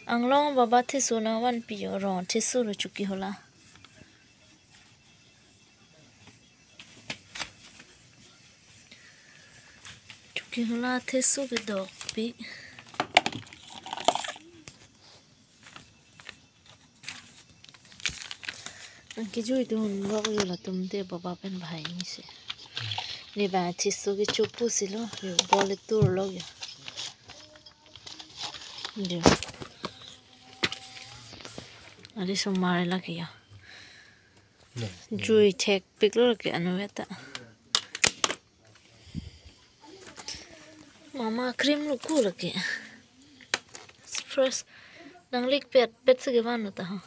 Ang long baba Theso na wan piyo ron Theso lo chuki hola. Chuki hola Theso ke dog pi. Ang kijui tu hun lo yo la tum de baba pen bhai ni se. Ni ba Theso ke chupu silo yo bole tur lo yo. Yo. Adi so mare la kiya. Jui tek piklo ke anu eta. Mama cream lu ku lagi. First nang lik pet se gimana ta ha.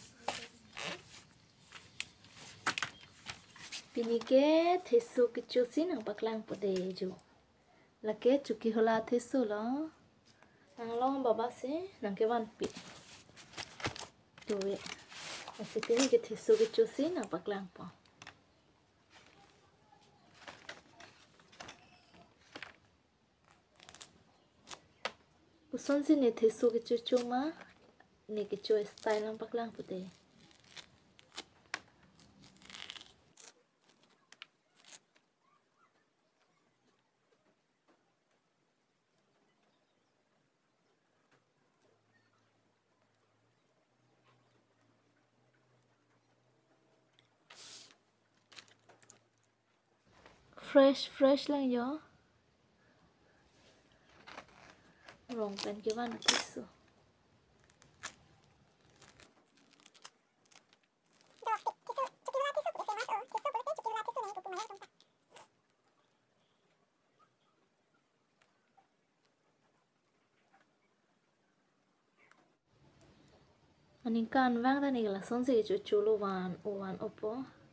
Pini ke Theso ke chusi nang paklang pode jo. Lake chuki hola Theso lo. Nang long baba se nang ke wan pi. Tuwe. Asi pini ke Theso ke chusi nang paklang po. Puson si ne Theso ke chuchu ma. Ne ke chu style nang paklang pode. Fresh lang yo. Rong pen ke wan Theso. Aning kan vang ta ni la son se chu chu lo wan opo.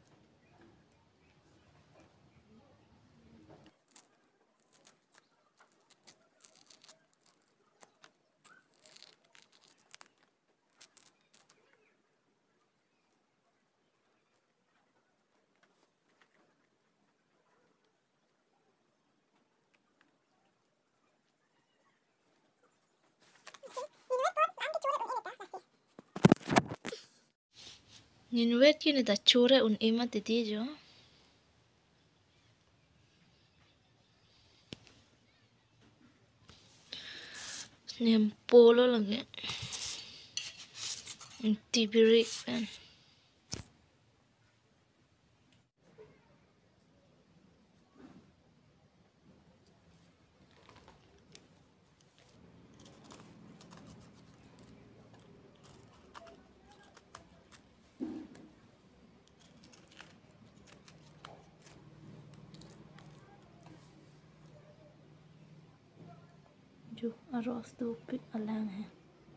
Nin wet kini ta chure un ima titi jo. Nim polo lagi. Tibirik pen. Jo arroz tu pik alang hai.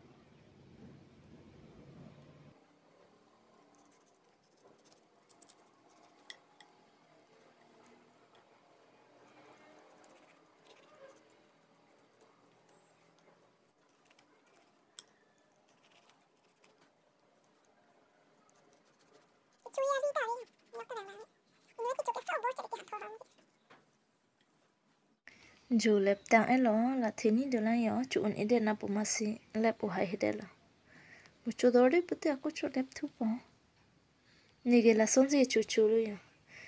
Jo lep tang elo la thini dola yo chu un ide na pumasi lep u hai hidelo. Mucho dori pute aku chu lep thu po. Nige la sonzi chu chu lu yo.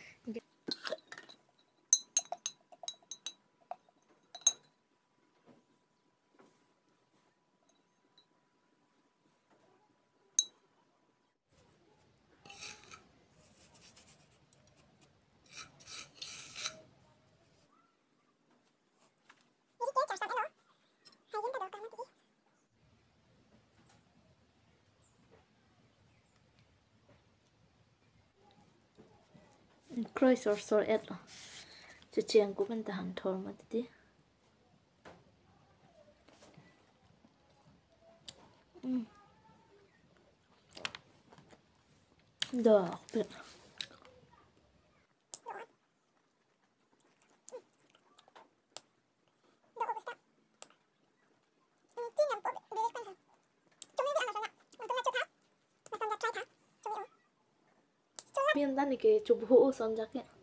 Kroi sor et lo. Chu chiang ku ben ta han thor ma ti. Dah, bet. Pian tani ke chụp hũ son jak ya.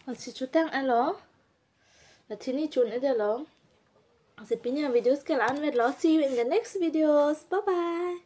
Chị chú tăng ăn lo là thì ni chun ở đây lo sẽ pin video cái là ăn về lo. See you in the next videos. Bye bye.